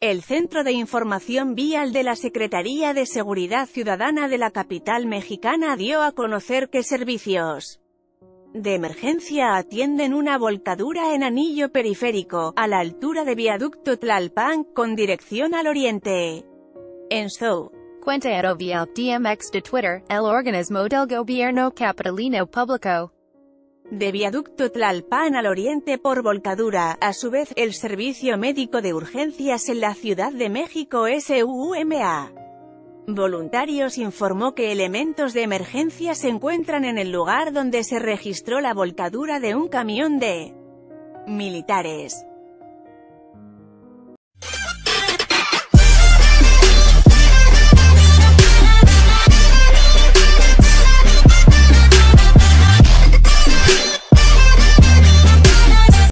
El Centro de Información Vial de la Secretaría de Seguridad Ciudadana de la capital mexicana dio a conocer que servicios de emergencia atienden una volcadura en anillo periférico, a la altura de Viaducto Tlalpan, con dirección al oriente. En su cuenta aerovial DMX de Twitter, el organismo del gobierno capitalino publicó de Viaducto Tlalpan al oriente por volcadura. A su vez, el Servicio Médico de Urgencias en la Ciudad de México SUMA Voluntarios informó que elementos de emergencia se encuentran en el lugar donde se registró la volcadura de un camión de militares.